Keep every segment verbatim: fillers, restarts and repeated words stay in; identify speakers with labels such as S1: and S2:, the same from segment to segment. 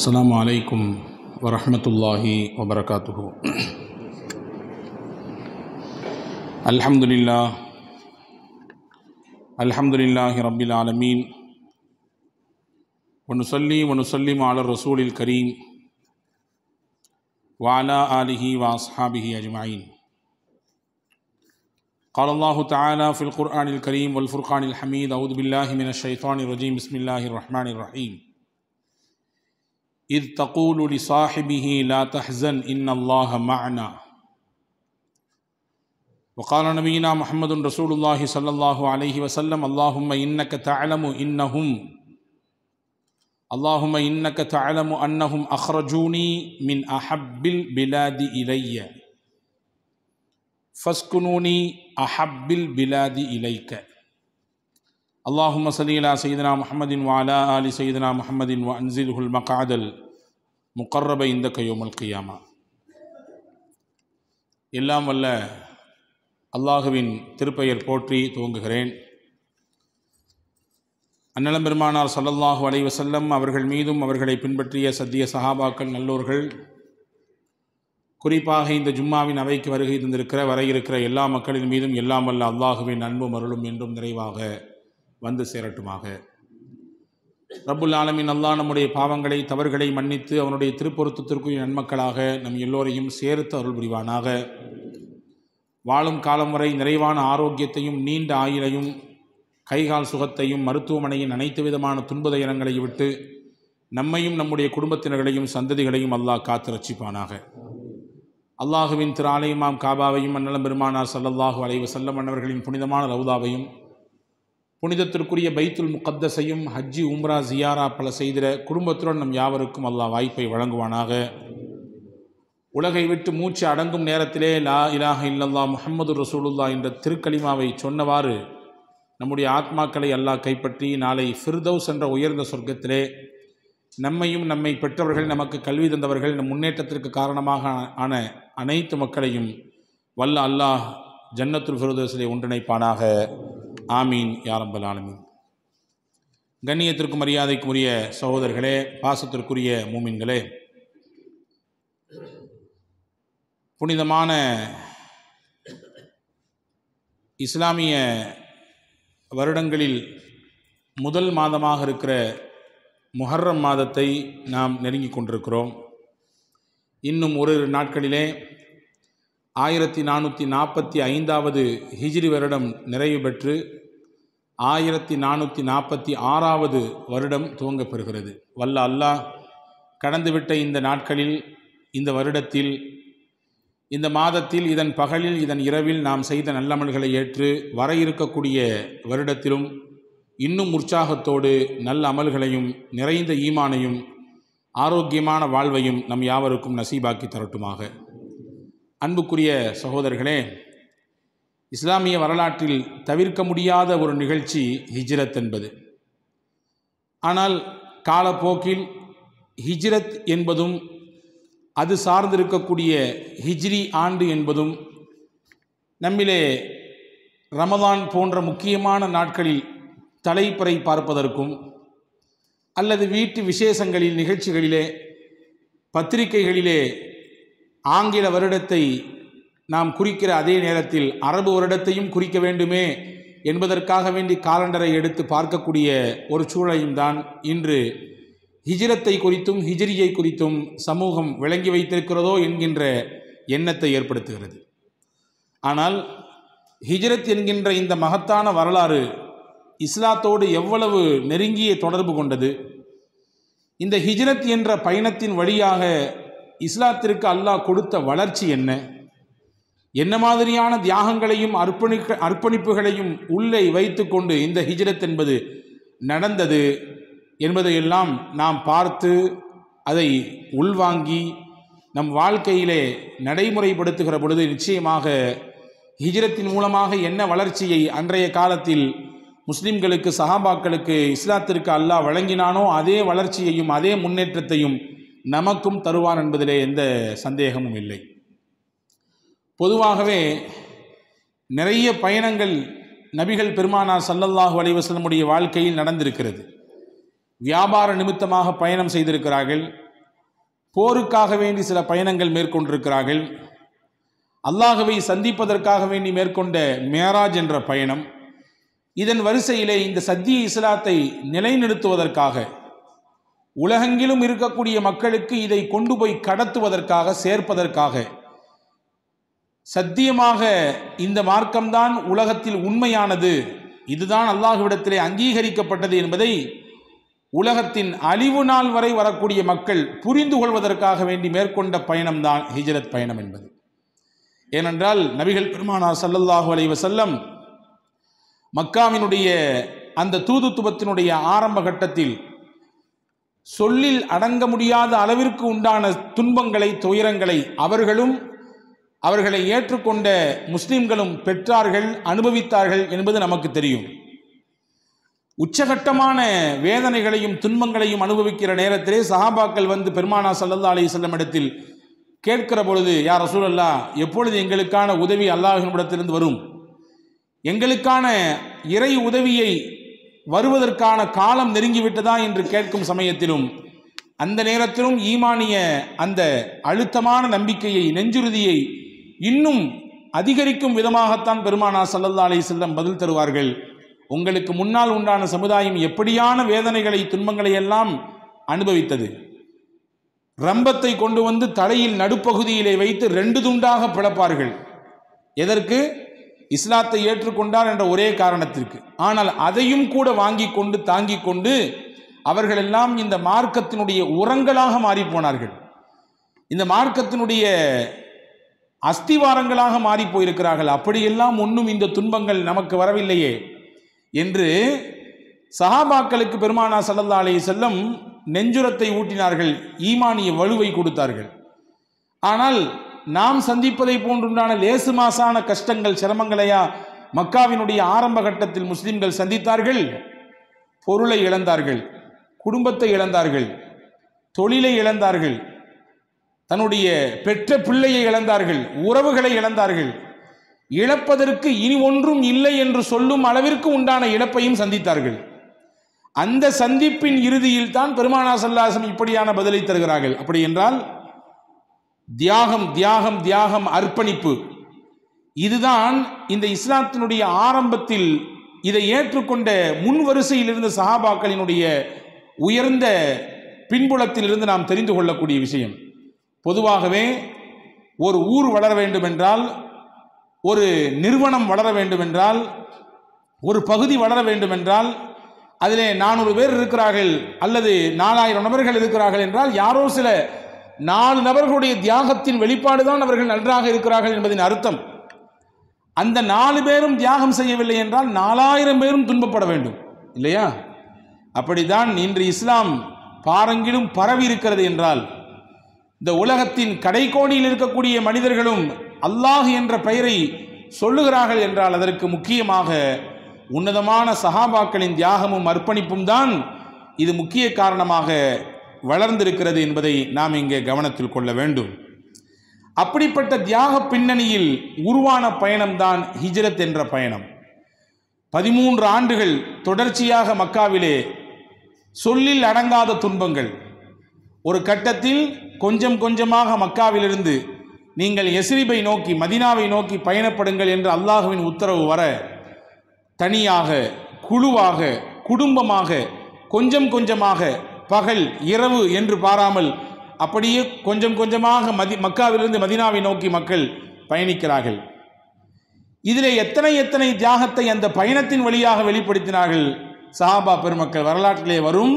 S1: அஸ்ஸலாமு அலைக்கும் வரஹ்மத்துல்லாஹி வபரகாத்துஹு. அல்ஹம்துலில்லாஹ் அல்ஹம்துலில்லாஹி ரப்பில் ஆலமீன் வ நுஸல்லி வ நுஸல்லிமு அலா ரசூலில் கரீம் வ அலா ஆலிஹி வ அஸ்ஹாபிஹி அஜ்மஈன். قال الله تعالى في القرآن الكريم والفرقان الحميد أعوذ بالله من الشيطان الرجيم بسم الله الرحمن الرحيم. إذ تقول لصاحبه لا تحزن إن الله معنا. وقال نبينا محمد رسول الله صلى الله عليه وسلم اللهم إنك تعلم إنهم اللهم إنك تعلم أنهم أخرجوني من أحب البلاد إلي فاسكنوني أحب البلاد إليك. اللهم صل على سيدنا محمد وعلى آل سيدنا محمد وأنزله المقعد المقرب عندك يوم القيامة. எல்லாம் வல்ல அல்லாஹுவின் திருப்பெயர் போற்றி துவங்குகிறேன். அன்னலம் பெருமானார் ஸல்லல்லாஹு அலைஹி வஸல்லம் அவர்கள் மீதும் அவர்களை பின்பற்றிய சத்திய சஹாபாக்கள் நல்லோர்கள், குறிப்பாக இந்த ஜும்மாவின் அவைக்கு வருகை தந்திருக்கிற வர இருக்கிற எல்லா மக்களின் மீதும் எல்லாம் வல்ல அல்லாஹுவின் அன்பும் அருளும் என்றும் நிறைவாக வந்து சேரட்டுமாக. ரப்புல் ஆலமீன் அல்லாஹ் நம்முடைய பாவங்களை தவறுகளை மன்னித்து அவனுடைய திருப்பொருத்தத்திற்குரிய நன்மக்களாக நம் எல்லோரையும் சேர்த்து அருள் புரிவானாக. வாழும் காலம் வரை நிறைவான ஆரோக்கியத்தையும் நீண்ட ஆயுளையும் கைகால் சுகத்தையும் மருத்துவமனையின் அனைத்து விதமான துன்பதயனங்களை விட்டு நம்மையும் நம்முடைய குடும்பத்தினர்களையும் சந்ததிகளையும் அல்லாஹ் காத்து ரட்சிப்பானாக. அல்லாஹுவின் திரு ஆலயமாம் காபாவையும் அன்னலம் பெருமானார் ஸல்லல்லாஹு அலைஹி வஸல்லம் அன்னவர்களின் புனிதமான ரவுதாவையும் புனிதத்திற்குரிய பைத்துல் முகத்தஸையும் ஹஜ்ஜி உம்ரா ஜியாரா பல செய்திட குடும்பத்துடன் நம் யாவருக்கும் அல்லாஹ் வாய்ப்பை வழங்குவானாக. உலகை விட்டு மூச்சு அடங்கும் நேரத்திலே லா இலாஹ இல்லல்லாஹ் முஹம்மது ரசூலுல்லாஹ் என்ற திருக்கலிமாவை சொன்னவாறு நம்முடைய ஆத்மாக்களை அல்லாஹ் கைப்பற்றி நாளை ஃபிர்தௌஸ் என்ற உயர்ந்த சொர்க்கத்திலே நம்மையும் நம்மை பெற்றவர்கள் நமக்கு கல்வி தந்தவர்கள் நம் முன்னேற்றத்திற்கு காரணமாக ஆன அனைத்து மக்களையும் வல்ல அல்லாஹ் ஜன்னத்துல் ஃபிர்தௌஸிலே ஒன்றிணைப்பானாக. ஆமீன் யா ரப்பல் ஆலமீன். கண்ணியத்திற்கும் மரியாதைக்கும் உரிய சகோதரர்களே, பாசத்திற்குரிய மூமின்களே, புனிதமான இஸ்லாமிய வருடங்களில் முதல் மாதமாக இருக்கிற முஹர்ரம் மாதத்தை நாம் நெருங்கி கொண்டிருக்கிறோம். இன்னும் ஒரு நாட்களிலே ஆயிரத்தி நானூற்றி நாற்பத்தி ஐந்தாவது ஹிஜ்ரி வருடம் நிறைவு பெற்று ஆயிரத்தி நானூற்றி நாற்பத்தி ஆறாவது வருடம் துவங்கப் பெறுகிறது. வல்ல அல்லாஹ் கடந்துவிட்ட இந்த நாட்களில், இந்த வருடத்தில், இந்த மாதத்தில், இதன் பகலில், இதன் இரவில் நாம் செய்த நல்லமல்களை ஏற்று வர இருக்கக்கூடிய வருடத்திலும் இன்னும் உற்சாகத்தோடு நல்ல அமல்களையும் நிறைந்த ஈமானையும் ஆரோக்கியமான வாழ்வையும் நம் யாவருக்கும் நசீபாக்கி தரட்டுமாக. அன்புக்குரிய சகோதரர்களே, இஸ்லாமிய வரலாற்றில் தவிர்க்க முடியாத ஒரு நிகழ்ச்சி ஹிஜ்ரத் என்பது. ஆனால் காலப்போக்கில் ஹிஜ்ரத் என்பதும் அது சார்ந்திருக்கக்கூடிய ஹிஜ்ரி ஆண்டு என்பதும் நம்மிலே ரமதான் போன்ற முக்கியமான நாட்களில் தலைப்பறை பார்ப்பதற்கும் அல்லது வீட்டு விசேஷங்களில் நிகழ்ச்சிகளிலே பத்திரிகைகளிலே ஆங்கில வருடத்தை நாம் குறிக்கிற அதே நேரத்தில் அரபு வருடத்தையும் குறிக்க வேண்டுமே என்பதற்காக வேண்டி காலண்டரை எடுத்து பார்க்கக்கூடிய ஒரு சூழலையும் தான் இன்று ஹிஜ்ரத்தை குறித்தும் ஹிஜ்ரியை குறித்தும் சமூகம் விளங்கி வைத்திருக்கிறதோ என்கின்ற எண்ணத்தை ஏற்படுத்துகிறது. ஆனால் ஹிஜ்ரத் என்கின்ற இந்த மகத்தான வரலாறு இஸ்லாத்தோடு எவ்வளவு நெருங்கிய தொடர்பு கொண்டது, இந்த ஹிஜ்ரத் என்ற பயணத்தின் வழியாக இஸ்லாத்திற்கு அல்லாஹ் கொடுத்த வளர்ச்சி என்ன, என்ன மாதிரியான தியாகங்களையும் அர்ப்பணிக்க அர்ப்பணிப்புகளையும் உள்ளே வைத்து கொண்டு இந்த ஹிஜ்ரத் என்பது நடந்தது என்பதையெல்லாம் நாம் பார்த்து அதை உள்வாங்கி நம் வாழ்க்கையிலே நடைமுறைப்படுத்துகிற பொழுது நிச்சயமாக ஹிஜ்ரத்தின் மூலமாக என்ன வளர்ச்சியை அன்றைய காலத்தில் முஸ்லிம்களுக்கு, சஹாபாக்களுக்கு, இஸ்லாத்திற்கு அல்லாஹ் வழங்கினானோ அதே வளர்ச்சியையும் அதே முன்னேற்றத்தையும் நமக்கும் தருவான் என்பதிலே எந்த சந்தேகமும் இல்லை. பொதுவாகவே நிறைய பயணங்கள் நபிகள் பெருமானார் ஸல்லல்லாஹு அலைஹி வஸல்லமுடைய வாழ்க்கையில் நடந்திருக்கிறது. வியாபார நிமித்தமாக பயணம் செய்திருக்கிறார்கள், போருக்காக வேண்டி சில பயணங்கள் மேற்கொண்டிருக்கிறார்கள். அல்லாஹ்வை சந்திப்பதற்காக வேண்டி மேற்கொண்ட மேராஜ் என்ற பயணம். இதன் வரிசையிலே இந்த சத்திய இஸ்லாத்தை நிலைநிறுத்துவதற்காக, உலகெங்கிலும் இருக்கக்கூடிய மக்களுக்கு இதை கொண்டு போய் கடத்துவதற்காக, சேர்ப்பதற்காக, சத்தியமாக இந்த மார்க்கம்தான் உலகத்தில் உண்மையானது, இதுதான் அல்லாஹ்விடத்திலே அங்கீகரிக்கப்பட்டது என்பதை உலகத்தின் அழிவு நாள் வரை வரக்கூடிய மக்கள் புரிந்து கொள்வதற்காக வேண்டி மேற்கொண்ட பயணம்தான் ஹிஜ்ரத் பயணம் என்பது. ஏனென்றால் நபிகள் பெருமானார் ஸல்லல்லாஹு அலைஹி வஸல்லம் மக்காவினுடைய அந்த தூதுத்துவத்தினுடைய ஆரம்ப கட்டத்தில் சொல்லில் அடங்க முடியாத அளவிற்கு உண்டான துன்பங்களை, துயரங்களை அவர்களும் அவர்களை ஏற்றுக்கொண்ட முஸ்லிம்களும் பெற்றார்கள், அனுபவித்தார்கள் என்பது நமக்கு தெரியும். உச்சகட்டமான வேதனைகளையும் துன்பங்களையும் அனுபவிக்கிற நேரத்திலே சஹாபாக்கள் வந்து பெருமானார் ஸல்லல்லாஹு அலைஹி வஸல்லம் இடத்தில் கேட்கிற பொழுது, யா ரசூலல்லாஹ், எப்பொழுது எங்களுக்கான உதவி அல்லாஹ்விடத்திலிருந்து வரும், எங்களுக்கான இறை உதவியை வருவதற்கான காலம் நெருங்கிவிட்டதா என்று கேட்கும் சமயத்திலும், அந்த நேரத்திலும் ஈமானிய அந்த அழுத்தமான நம்பிக்கையை, நெஞ்சுறுதியை இன்னும் அதிகரிக்கும் விதமாகத்தான் பெருமானார் ஸல்லல்லாஹு அலைஹி வஸல்லம் பதில் தருவார்கள். உங்களுக்கு முன்னால் உண்டான சமுதாயம் எப்படியான வேதனைகளை, துன்பங்களை எல்லாம் அனுபவித்தது. ரம்பத்தை கொண்டு வந்து தலையில் நடுப்பகுதியிலே வைத்து ரெண்டு துண்டாக பிளப்பார்கள். எதற்கு? இஸ்லாத்தை ஏற்றுக்கொண்டார் என்ற ஒரே காரணத்திற்கு. ஆனால் அதையும் கூட வாங்கி கொண்டு தாங்கி கொண்டு அவர்களெல்லாம் இந்த மார்க்கத்தினுடைய உரங்களாக மாறி போனார்கள். இந்த மார்க்கத்தினுடைய அஸ்திவாரங்களாக மாறி போயிருக்கிறார்கள். அப்படியெல்லாம் ஒன்றும் இந்த துன்பங்கள் நமக்கு வரவில்லையே என்று சஹாபாக்களுக்கு பெருமானார் ஸல்லல்லாஹு அலைஹி வஸல்லம் நெஞ்சுரத்தை ஊட்டினார்கள், ஈமானிய வலுவை கொடுத்தார்கள். ஆனால் நாம் சந்திப்பதை போன்றுண்டான லேசு மாசான கஷ்டங்கள், சிரமங்களையா மக்காவினுடைய ஆரம்ப கட்டத்தில் முஸ்லிம்கள் சந்தித்தார்கள்? பொருளை இழந்தார்கள், குடும்பத்தை இழந்தார்கள், தொழிலை இழந்தார்கள், தன்னுடைய பெற்ற பிள்ளையை இழந்தார்கள், உறவுகளை இழந்தார்கள். இழப்பதற்கு இனி ஒன்றும் இல்லை என்று சொல்லும் அளவிற்கு உண்டான இழப்பையும் சந்தித்தார்கள். அந்த சந்திப்பின் இறுதியில் தான் பெருமானார் ஸல்லல்லாஹு அலைஹி வஸல்லம் இப்படியான பதிலை தருகிறார்கள். அப்படி என்றால் தியாகம், தியாகம், தியாகம், அர்ப்பணிப்பு, இதுதான் இந்த இஸ்லாத்தினுடைய ஆரம்பத்தில் இதை ஏற்றுக்கொண்ட முன் வரிசையில் இருந்த சஹாபாக்களினுடைய உயர்ந்த பின்புலத்தில் இருந்து நாம் தெரிந்து கொள்ளக்கூடிய விஷயம். பொதுவாகவே ஒரு ஊர் வளர வேண்டும் என்றால், ஒரு நிறுவனம் வளர வேண்டும் என்றால், ஒரு பகுதி வளர வேண்டும் என்றால், அதிலே நானூறு பேர் இருக்கிறார்கள் அல்லது நாலாயிரம் நபர்கள் இருக்கிறார்கள் என்றால், யாரோ சில நாலு நபர்களுடைய தியாகத்தின் வெளிப்பாடு தான் அவர்கள் நன்றாக இருக்கிறார்கள் என்பதின் அர்த்தம். அந்த நாலு பேரும் தியாகம் செய்யவில்லை என்றால் நாலாயிரம் பேரும் துன்பப்பட வேண்டும், இல்லையா? அப்படித்தான் இன்று இஸ்லாம் பாரங்கிலும் பரவி இருக்கிறது என்றால், இந்த உலகத்தின் கடைக்கோடியில் இருக்கக்கூடிய மனிதர்களும் அல்லாஹ் என்ற பெயரை சொல்லுகிறார்கள் என்றால் அதற்கு முக்கியமாக உன்னதமான சஹாபாக்களின் தியாகமும் அர்ப்பணிப்பும் தான் இது முக்கிய காரணமாக வளர்ந்திருக்கிறது என்பதை நாம் இங்கே கவனத்தில் கொள்ள வேண்டும். அப்படிப்பட்ட தியாக பின்னணியில் உருவான பயணம்தான் ஹிஜ்ரத் என்ற பயணம். பதிமூன்று ஆண்டுகள் தொடர்ச்சியாக மக்காவிலே சொல்லில் அடங்காத துன்பங்கள். ஒரு கட்டத்தில் கொஞ்சம் கொஞ்சமாக மக்காவிலிருந்து நீங்கள் யஸ்ரிபை நோக்கி, மதீனாவை நோக்கி பயணப்படுங்கள் என்று அல்லாஹ்வின் உத்தரவு வர, தனியாக, குழுவாக, குடும்பமாக, கொஞ்சம் கொஞ்சமாக, பகல் இரவு என்று பாராமல் அப்படியே கொஞ்சம் கொஞ்சமாக மதி மக்காவிலிருந்து மதீனாவை நோக்கி மக்கள் பயணிக்கிறார்கள். இதிலே எத்தனை எத்தனை தியாகத்தை அந்த பயணத்தின் வழியாக வெளிப்படுத்தினார்கள் சஹாபா பெருமக்கள். வரலாற்றிலே வரும்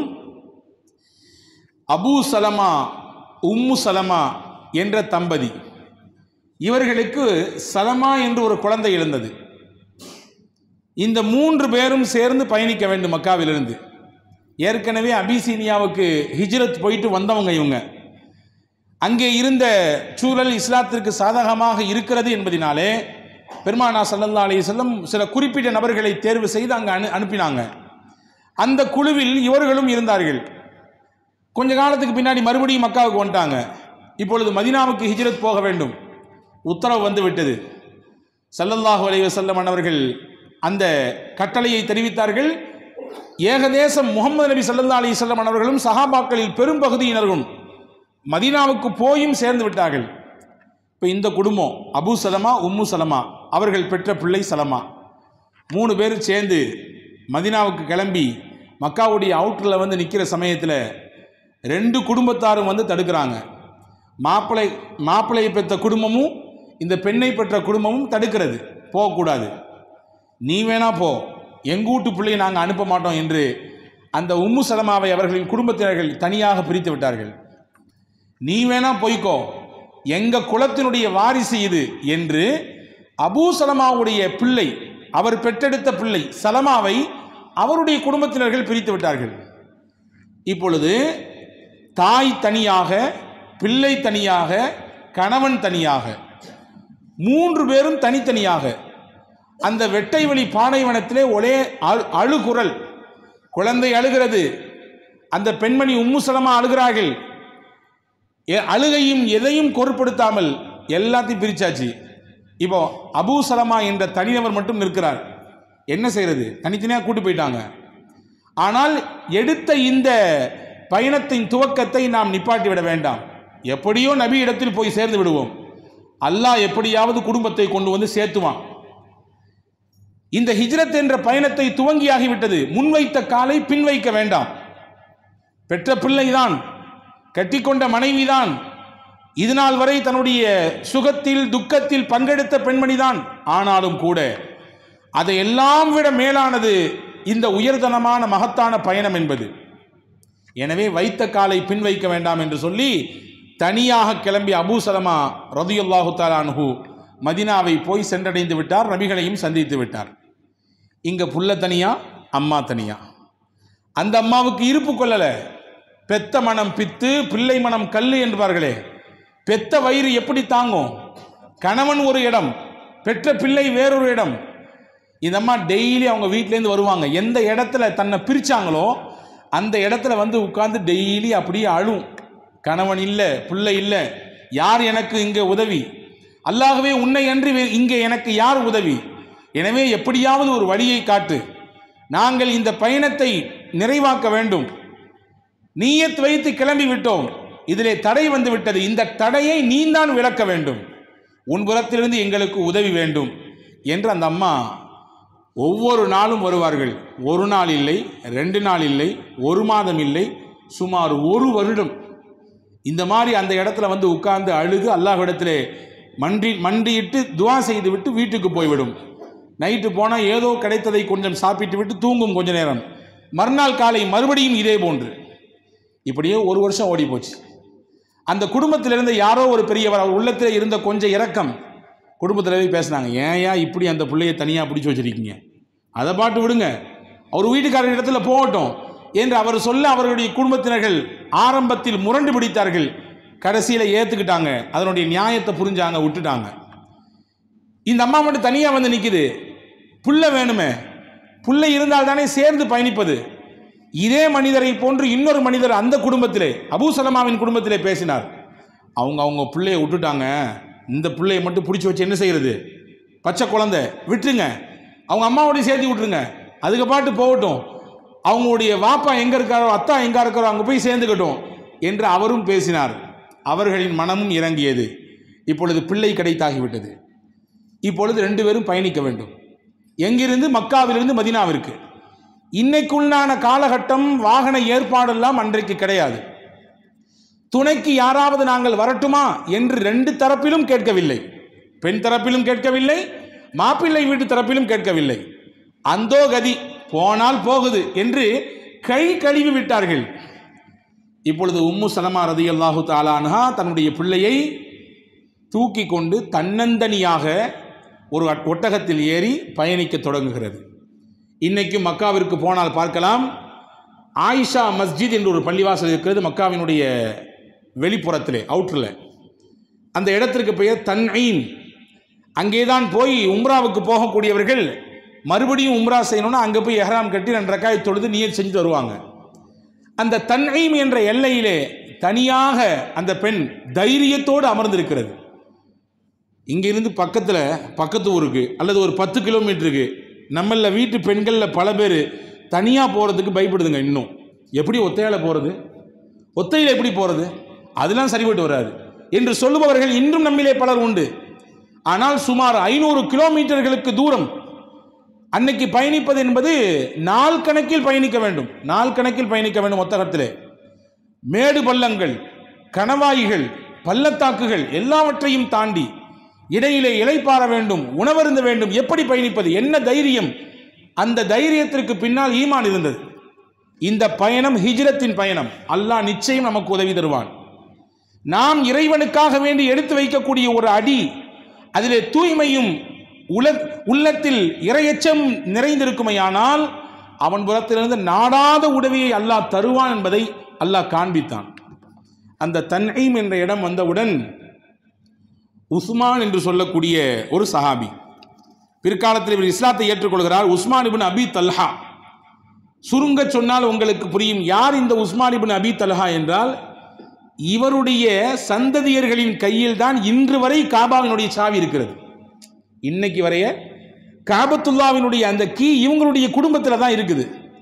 S1: அபூ சலமா, உம்மு சலமா என்ற தம்பதி, இவர்களுக்கு சலமா என்று ஒரு குழந்தை எழுந்தது. இந்த மூன்று பேரும் சேர்ந்து பயணிக்க வேண்டும் மக்காவிலிருந்து. ஏற்கனவே அபிசீனியாவுக்கு ஹிஜ்ரத் போயிட்டு வந்தவங்க இவங்க. அங்கே இருந்த சூழல் இஸ்லாத்திற்கு சாதகமாக இருக்கிறது என்பதினாலே பெருமானார் ஸல்லல்லாஹு அலைஹி வஸல்லம் சில குறிப்பிட்ட நபர்களை தேர்வு செய்து அங்கே அனு அனுப்பினாங்க. அந்த குழுவில் இவர்களும் இருந்தார்கள். கொஞ்ச காலத்துக்கு பின்னாடி மறுபடியும் மக்காவுக்கு வந்துட்டாங்க. இப்பொழுது மதீனாவுக்கு ஹிஜ்ரத் போக வேண்டும், உத்தரவு வந்து விட்டது. ஸல்லல்லாஹு அலைஹி வஸல்லம் அவர்கள் அந்த கட்டளையை தெரிவித்தார்கள். ஏகதேசம் முகமது நபி ஸல்லல்லாஹு அலைஹி வஸல்லம் அவர்களும் சஹாபாக்களில் பெரும் பகுதியினரும் மதீனாவுக்கு போயும் சேர்ந்து விட்டார்கள். இப்போ இந்த குடும்பம் அபூ சலமா உம்மு சலமா அவர்கள் பெற்ற பிள்ளை சலமா மூணு பேர் சேர்ந்து மதீனாவுக்கு கிளம்பி மக்காவுடைய அவுட்டரில் வந்து நிற்கிற சமயத்தில் ரெண்டு குடும்பத்தாரும் வந்து தடுக்கிறாங்க. மாப்பிள்ளை மாப்பிள்ளையை பெற்ற குடும்பமும் இந்த பெண்ணை பெற்ற குடும்பமும் தடுக்கிறது, போகக்கூடாது, நீ வேணா போ, எங்கள் வீட்டு பிள்ளையை நாங்கள் அனுப்ப மாட்டோம் என்று அந்த உம்மு சலமாவை அவர்களின் குடும்பத்தினர்கள் தனியாக பிரித்து விட்டார்கள். நீ வேணா போய்க்கோ, எங்கள் குலத்தினுடைய வாரிசு இது என்று அபூ சலமாவுடைய பிள்ளை, அவர் பெற்றெடுத்த பிள்ளை சலமாவை அவருடைய குடும்பத்தினர்கள் பிரித்து விட்டார்கள். இப்பொழுது தாய் தனியாக, பிள்ளை தனியாக, கணவன் தனியாக, மூன்று பேரும் தனித்தனியாக அந்த வெட்டை வழி பாலைவனத்திலே ஒரே அழுகுரல், குழந்தை அழுகிறது, அந்த பெண்மணி உம்மு சலமா அழுகிறார்கள். அழுகையும் எதையும் பொருட்படுத்தாமல் எல்லாத்தையும் பிரிச்சாச்சு. இப்போ அபூ சலமா என்ற தனிநபர் மட்டும் நிற்கிறார். என்ன செய்யறது? தனித்தனியாக கூட்டு போயிட்டாங்க. ஆனால் எடுத்த இந்த பயணத்தின் துவக்கத்தை நாம் நிப்பாட்டி விட வேண்டாம். எப்படியோ நபி இடத்தில் போய் சேர்ந்து விடுவோம். அல்லாஹ் எப்படியாவது குடும்பத்தை கொண்டு வந்து சேர்த்துவான். இந்த ஹிஜ்ரத் என்ற பயணத்தை துவங்கியாகிவிட்டது. முன்வைத்த காலை பின் வைக்க வேண்டாம். பெற்ற பிள்ளைதான், கட்டிக்கொண்ட மனைவிதான், இதுநாள் வரை தன்னுடைய சுகத்தில் துக்கத்தில் பங்கெடுத்த பெண்மணிதான். ஆனாலும் கூட அதையெல்லாம் விட மேலானது இந்த உயர்தனமான மகத்தான பயணம் என்பது. எனவே வைத்த காலை பின் வைக்க வேண்டாம் என்று சொல்லி தனியாக கிளம்பி அபூ சலமா ரலியல்லாஹு தஆலா அன்ஹு மதீனாவை போய் சென்றடைந்து விட்டார். நபிகளையும் சந்தித்து விட்டார். இங்க புள்ள தனியா, அம்மா தனியா. அந்த அம்மாவுக்கு இருப்பு கொள்ளல. பெத்த மனம் பித்து, பிள்ளை மனம் கல்லு என்பார்களே, பெத்த வயிறு எப்படி தாங்கும்? கணவன் ஒரு இடம், பெற்ற பிள்ளை வேறொரு இடம். இந்த அம்மா டெய்லி அவங்க வீட்டிலேருந்து வருவாங்க. எந்த இடத்துல தன்னை பிரிச்சாங்களோ அந்த இடத்துல வந்து உட்கார்ந்து டெய்லி அப்படியே அழும். கணவன் இல்லை, பிள்ளை இல்லை, யார் எனக்கு இங்கே உதவி? அல்லாஹ்வே உன்னை அன்றி இங்கே எனக்கு யார் உதவி? எனவே எப்படியாவது ஒரு வழியை காட்டு, நாங்கள் இந்த பயணத்தை நிறைவாக்க வேண்டும். நீயத் வைத்து கிளம்பி விட்டோம், இதிலே தடை வந்து விட்டது, இந்த தடையை நீந்தான் விளக்க வேண்டும், உன் புறத்திலிருந்து எங்களுக்கு உதவி வேண்டும் என்று அந்த அம்மா ஒவ்வொரு நாளும் வருவார்கள். ஒரு நாள் இல்லை, ரெண்டு நாள் இல்லை, ஒரு மாதம் இல்லை, சுமார் ஒரு வருடம் இந்த மாதிரி அந்த இடத்துல வந்து உட்கார்ந்து அழுது அல்லாஹ்விடத்திலே மன்றி மண்டியிட்டு துவா செய்து விட்டு வீட்டுக்கு போய்விடும். நைட்டு போனால் ஏதோ கிடைத்ததை கொஞ்சம் சாப்பிட்டு விட்டு தூங்கும் கொஞ்ச நேரம். மறுநாள் காலை மறுபடியும் இதே போன்று. இப்படியே ஒரு வருஷம் ஓடி போச்சு. அந்த குடும்பத்திலிருந்து யாரோ ஒரு பெரியவர், அவர் உள்ளத்தில் இருந்த கொஞ்சம் இரக்கம், குடும்பத்தில் போய் பேசினாங்க. ஏன் ஏன் இப்படி அந்த பிள்ளையை தனியாக பிடிச்சி வச்சிருக்கீங்க, அதை பாட்டு விடுங்க, அவர் வீட்டுக்காரர் இடத்துல போகட்டும் என்று அவர் சொல்ல அவர்களுடைய குடும்பத்தினர்கள் ஆரம்பத்தில் முரண்டு பிடித்தார்கள். கடைசியில் ஏற்றுக்கிட்டாங்க, அதனுடைய நியாயத்தை புரிஞ்சாங்க, விட்டுட்டாங்க. இந்த அம்மா மட்டும் தனியாக வந்து நிற்குது. புள்ள வேணுமே, புள்ளை இருந்தால் தானே சேர்ந்து பயணிப்பது. இதே மனிதரை போன்று இன்னொரு மனிதர் அந்த குடும்பத்திலே, அபூ சலமாவின் குடும்பத்திலே பேசினார். அவங்க அவங்க பிள்ளையை விட்டுட்டாங்க, இந்த பிள்ளையை மட்டும் பிடிச்சி வச்சு என்ன செய்யறது? பச்சை குழந்தை, விட்டுருங்க, அவங்க அம்மாவோடைய சேர்த்து விட்டுருங்க, அதுக்கு பாட்டு போகட்டும், அவங்களுடைய வாப்பா எங்கே இருக்காரோ அத்தா எங்கே இருக்காரோ அங்கே போய் சேர்ந்துக்கட்டும் என்று அவரும் பேசினார். அவர்களின் மனமும் இறங்கியது. இப்பொழுது பிள்ளை கிடைத்தாகிவிட்டது. இப்பொழுது ரெண்டு பேரும் பயணிக்க வேண்டும். எங்கிருந்து? மக்காவிலிருந்து மதீனாவிற்கு. இன்னைக்குள்ளான காலகட்டம் வாகன ஏற்பாடெல்லாம் அன்றைக்கு கிடையாது. துணைக்கு யாராவது நாங்கள் வரட்டுமா என்று ரெண்டு தரப்பிலும் கேட்கவில்லை. பெண் தரப்பிலும் கேட்கவில்லை, மாப்பிள்ளை வீட்டு தரப்பிலும் கேட்கவில்லை. அந்தோ கதி, போனால் போகுது என்று கை கழுவி விட்டார்கள். இப்பொழுது உம்மு சலமா ரலியல்லாஹு தஆலா அன்ஹா தன்னுடைய பிள்ளையை தூக்கி கொண்டு தன்னந்தனியாக ஒரு ஒட்டகத்தில் ஏறி பயணிக்க தொடங்குகிறது. இன்னைக்கும் மக்காவிற்கு போனால் பார்க்கலாம், ஆயிஷா மஸ்ஜித் என்று ஒரு பள்ளிவாசல் இருக்கிறது மக்காவினுடைய வெளிப்புறத்திலே, அவுட்டரில். அந்த இடத்திற்கு பெயர் தன்ஈம். அங்கேதான் போய் உம்ராவுக்கு போகக்கூடியவர்கள் மறுபடியும் உம்ரா செய்யணும்னா அங்கே போய் எஹ்ராம் கட்டி ரெண்டு ரக்காய் தொழுது நியத் செஞ்சுட்டு வருவாங்க. அந்த தன்ஈம் என்ற எல்லையிலே தனியாக அந்த பெண் தைரியத்தோடு அமர்ந்திருக்கிறது. இங்கிருந்து பக்கத்தில் பக்கத்து ஊருக்கு அல்லது ஒரு பத்து கிலோமீட்டருக்கு நம்மள வீட்டு பெண்களில் பல பேர் தனியாக போகிறதுக்கு பயப்படுதுங்க. இன்னும் எப்படி ஒத்தையால் போகிறது? ஒத்தையில் எப்படி போகிறது? அதெல்லாம் சரிபட்டு வராது என்று சொல்லுபவர்கள் இன்றும் நம்மிலே பலர் உண்டு. ஆனால் சுமார் ஐநூறு கிலோமீட்டர்களுக்கு தூரம் அன்னைக்கு பயணிப்பது என்பது நாள் கணக்கில் பயணிக்க வேண்டும், நாள் கணக்கில் பயணிக்க வேண்டும். ஒத்தகத்திலே மேடு பள்ளங்கள், கணவாய்கள், பள்ளத்தாக்குகள் எல்லாவற்றையும் தாண்டி இடையிலே இளைப்பாற வேண்டும், உணவருந்த வேண்டும். எப்படி பயணிப்பது? என்ன தைரியம்? அந்த தைரியத்திற்கு பின்னால் ஈமான் இருந்தது. இந்த பயணம் ஹிஜ்ரத்தின் பயணம். அல்லாஹ் நிச்சயம் நமக்கு உதவி தருவான். நாம் இறைவனுக்காக வேண்டி எடுத்து வைக்கக்கூடிய ஒரு அடி, அதிலே தூய்மையும் உல உள்ளத்தில் இறையச்சம் நிறைந்திருக்குமையானால் அவன் புறத்திலிருந்து நாடாத உதவியை அல்லாஹ் தருவான் என்பதை அல்லாஹ் காண்பித்தான். அந்த தன்ஈம் என்ற இடம் வந்தவுடன் உஸ்மான் என்று சொல்லக்கூடிய ஒரு சஹாபி, பிற்காலத்தில் இவர் இஸ்லாத்தை ஏற்றுக்கொள்கிறார். Usman ibn Abi Talha. சுருங்க சொன்னால் உங்களுக்கு புரியும் யார் இந்த உஸ்மான் இப்னு அபி தல்ஹா என்றால், இவருடைய சந்ததியர்களின் கையில் தான் இன்று வரை காபாவினுடைய சாவி இருக்கிறது. இன்னைக்கு வரைய காபத்துல்லாவினுடைய அந்த கீ இவங்களுடைய குடும்பத்தில் தான் இருக்குது.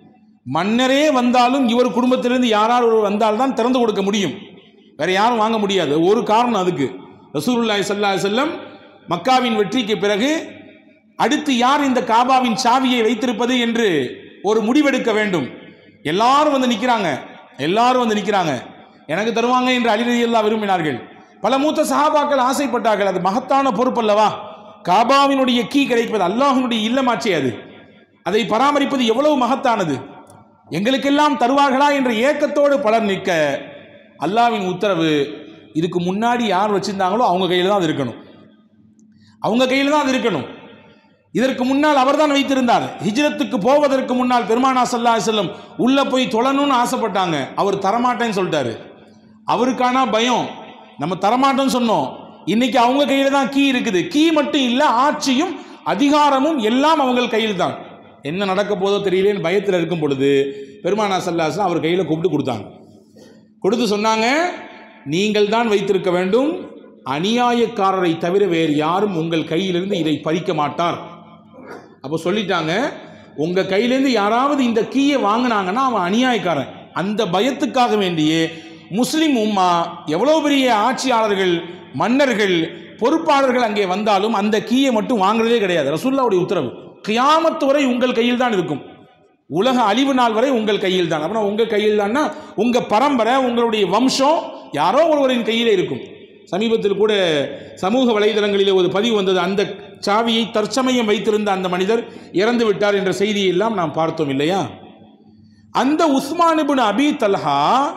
S1: மன்னரே வந்தாலும் இவர் குடும்பத்திலிருந்து யாராவது ஒரு வந்தால்தான் திறந்து கொடுக்க முடியும், வேற யாரும் வாங்க முடியாது. ஒரு காரணம் அதுக்கு. ரசூலுல்லாஹி ஸல்லல்லாஹு அலைஹி வஸல்லம் மக்காவின் வெற்றிக்கு பிறகு அடுத்து யார் இந்த காபாவின் சாவியை வைத்திருப்பது என்று ஒரு முடிவெடுக்க வேண்டும். எல்லாரும் வந்து நிற்கிறாங்க, எல்லாரும் வந்து நிற்கிறாங்க. எனக்கு தருவாங்க என்று அலி ரலியல்லாஹு விரும்பினார்கள். பல மூத்த சஹாபாக்கள் ஆசைப்பட்டார்கள். அது மகத்தான பொறுப்பல்லவா, காபாவினுடைய கீ கிடைப்பது, அல்லாஹ்வினுடைய இல்லமாச்சே அது, அதை பராமரிப்பது எவ்வளவு மகத்தானது, எங்களுக்கெல்லாம் தருவார்களா என்ற ஏக்கத்தோடு பலர் நிற்க, அல்லாஹ்வின் உத்தரவு, இதுக்கு முன்னாடி யார் வச்சிருந்தாங்களோ அவங்க கையில் தான் அது இருக்கணும், அவங்க கையில் தான் அது இருக்கணும். இதற்கு முன்னால் அவர் தான் வைத்திருந்தார். ஹிஜ்ரத்துக்கு போவதற்கு முன்னால் பெருமானா ஸல்லல்லாஹு அலைஹி வஸல்லம் உள்ள போய் தொழணும்னு ஆசைப்பட்டாங்க. அவர் தரமாட்டேன்னு சொல்லிட்டாரு. அவருக்கான பயம், நம்ம தரமாட்டோம்னு சொன்னோம். இன்னைக்கு அவங்க கையில தான் கீ இருக்குது. கீ மட்டும் இல்லை, ஆட்சியும் அதிகாரமும் எல்லாம் அவங்க கையில் தான். என்ன நடக்க போதோ தெரியலேன்னு பயத்தில் இருக்கும் பொழுது பெருமானா ஸல்லல்லாஹு அலைஹி வஸல்லம் அவர் கையில் கூப்பிட்டு கொடுத்தாங்க. கொடுத்து சொன்னாங்க, நீங்கள் தான் வைத்திருக்க வேண்டும், அநியாயக்காரரை தவிர வேறு யாரும் உங்கள் கையிலிருந்து இதை பறிக்க மாட்டார். அப்போ சொல்லிட்டாங்க, உங்கள் கையிலேருந்து யாராவது இந்த கீயை வாங்கினாங்கன்னா அவன் அநியாயக்காரன். அந்த பயத்துக்காக வேண்டியே முஸ்லிம் உம்மா எவ்வளோ பெரிய ஆட்சியாளர்கள், மன்னர்கள், பொறுப்பாளர்கள் அங்கே வந்தாலும் அந்த கீயை மட்டும் வாங்குறதே கிடையாது. ரசூலுல்லாஹ்வுடைய உத்தரவு, கியாமத்து வரை உங்கள் கையில் தான் இருக்கும், உலக அழிவு நாள் வரை உங்கள் கையில் தான். அப்புறம் உங்கள் கையில் தான்னா உங்கள் பரம்பரை, உங்களுடைய வம்சம் யாரோ ஒருவரின் கையிலே இருக்கும். சமீபத்தில் கூட சமூக வலைதளங்களிலே ஒரு பதிவு வந்தது, அந்த சாவியை தற்சமயம் வைத்திருந்த அந்த மனிதர் இறந்து விட்டார் என்ற செய்தியை எல்லாம் நாம் பார்த்தோம் இல்லையா. அந்த உஸ்மான் இப்னு அபி தல்ஹா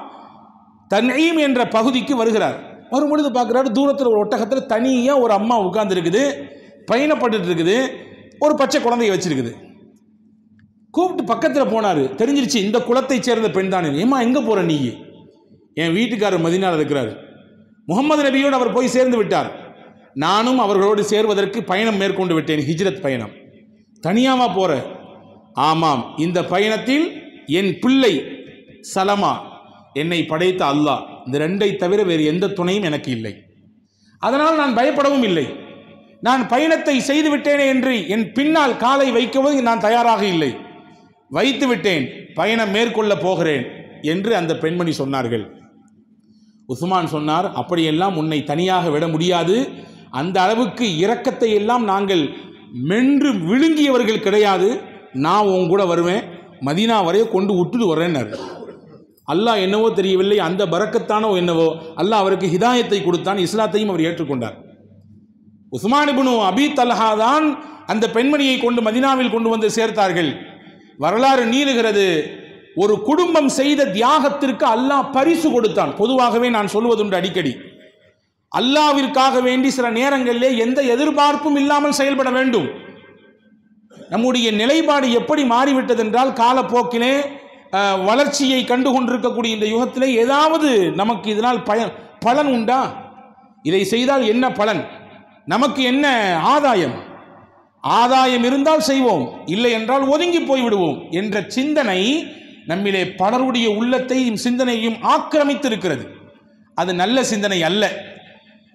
S1: தன்ஈம் என்ற பகுதிக்கு வருகிறார். வரும்பொழுது பார்க்குறாரு, தூரத்தில் ஒரு ஒட்டகத்தில் தனியாக ஒரு அம்மா உட்கார்ந்து இருக்குது, பயணப்பட்டு இருக்குது, ஒரு பச்சை குழந்தைய வச்சிருக்குது. கூப்பிட்டு பக்கத்தில் போனார். தெரிஞ்சிருச்சு இந்த குலத்தை சேர்ந்த பெண் தானே. ஏமா எங்கே போகிற நீ? என் வீட்டுக்காரர் மதீனாவில் இருக்கிறார், முகமது நபியோடு அவர் போய் சேர்ந்து விட்டார், நானும் அவர்களோடு சேர்வதற்கு பயணம் மேற்கொண்டு விட்டேன், ஹிஜ்ரத் பயணம். தனியாவா போற? ஆமாம், இந்த பயணத்தில் என் பிள்ளை சலமா, என்னை படைத்த அல்லாஹ், இந்த ரெண்டை தவிர வேறு எந்த துணையும் எனக்கு இல்லை. அதனால் நான் பயப்படவும் இல்லை. நான் பயணத்தை செய்து விட்டேனே என்று என் பின்னால் காலை வைக்கவும் நான் தயாராக இல்லை. வைத்து விட்டேன், பயணம் மேற்கொள்ள போகிறேன் என்று அந்த பெண்மணி சொன்னார்கள். உஸ்மான் சொன்னார், அப்படியெல்லாம் உன்னை தனியாக விட முடியாது, அந்த அளவுக்கு இரக்கத்தை எல்லாம் நாங்கள் மென்று விழுங்கியவர்கள் கிடையாது, நான் உன் கூட வருவேன், மதீனா வரைய கொண்டு விட்டுட்டு வரேன்னாரு. அல்லாஹ் என்னவோ தெரியவில்லை, அந்த பரக்கத்தானோ என்னவோ அல்லாஹ் அவருக்கு ஹிதாயத்தை கொடுத்தான், இஸ்லாத்தையும் அவர் ஏற்றுக்கொண்டார். உஸ்மான் இப்னு அபி தல்ஹா தான் அந்த பெண்மணியை கொண்டு மதீனாவில் கொண்டு வந்து சேர்த்தார்கள். வரலாறு நீளுகிறது, ஒரு குடும்பம் செய்த தியாகத்திற்கு அல்லாஹ் பரிசு கொடுத்தான். பொதுவாகவே நான் சொல்வதுண்டு அடிக்கடி, அல்லாஹ்விற்காக வேண்டி சில நேரங்களிலே எந்த எதிர்பார்ப்பும் இல்லாமல் செயல்பட வேண்டும். நம்முடைய நிலைப்பாடு எப்படி மாறிவிட்டது என்றால், காலப்போக்கிலே வளர்ச்சியை கண்டு கொண்டிருக்கக்கூடிய இந்த யுகத்திலே ஏதாவது நமக்கு இதனால் பயன் பலன் உண்டா? இதை செய்தால் என்ன பலன், நமக்கு என்ன ஆதாயம்? ஆதாயம் இருந்தால் செய்வோம், இல்லை என்றால் ஒதுங்கி போய்விடுவோம் என்ற சிந்தனை நம்மிலே பலருடைய உள்ளத்தையும் சிந்தனையும் ஆக்கிரமித்திருக்கிறது. அது நல்ல சிந்தனை அல்ல.